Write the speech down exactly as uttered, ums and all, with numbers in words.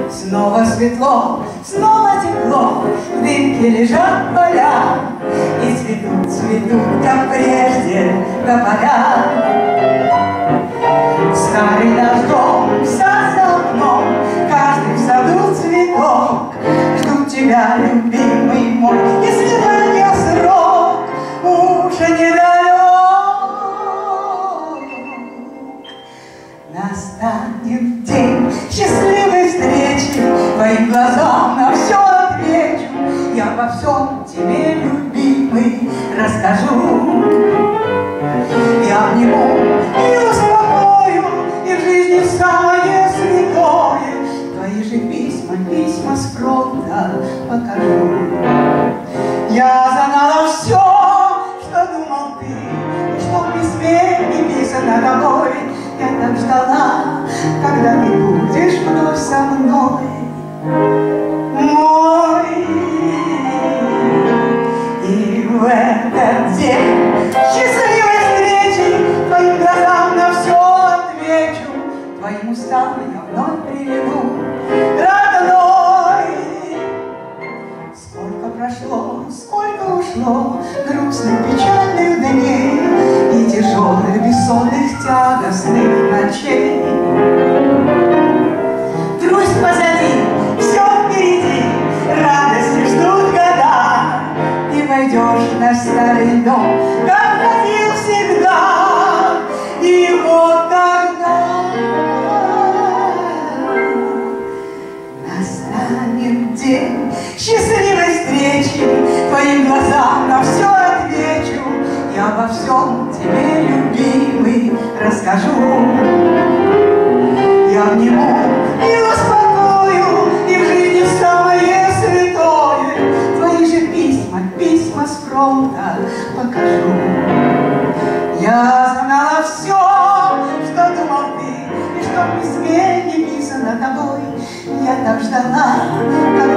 Снова светло, снова тепло, в дымке лежат поля, и цветут, цветут, как прежде, тополя. Старый наш дом, сад за окном, каждый в саду цветок. Ждут тебя, любимый мой, и свидания срок уже недалек. Настанет день счастливой встречи, твоим глазам на все отвечу. Я обо всем тебе, любимый, расскажу. Я обниму и успокою, и в жизни самое святое твои же письма, письма с фронта покажу. Я знала все, что думал ты, и что в письме не писано тобой. Я так ждала, когда ты будешь вновь со мной, мой. И в этот день счастливой встречи твоим глазам на все отвечу, твоим устам я вновь прилягу, родной. Сколько прошло, сколько ушло грустных, печальных дней и тяжелых, бессонных, тягостных ночей. Грусть позади, все впереди, радости ждут года. Ты войдешь в наш старый дом, как ходил всегда. И вот тогда настанет день счастливой встречи, твоим глазам на все отвечу. Я обо всем тебе, любимый, расскажу. Я обниму и успокою, и в жизни самое святое твои же письма, письма с фронта покажу. Я знала все, что думал ты, и что в письме не писано тобой. Я так ждала, как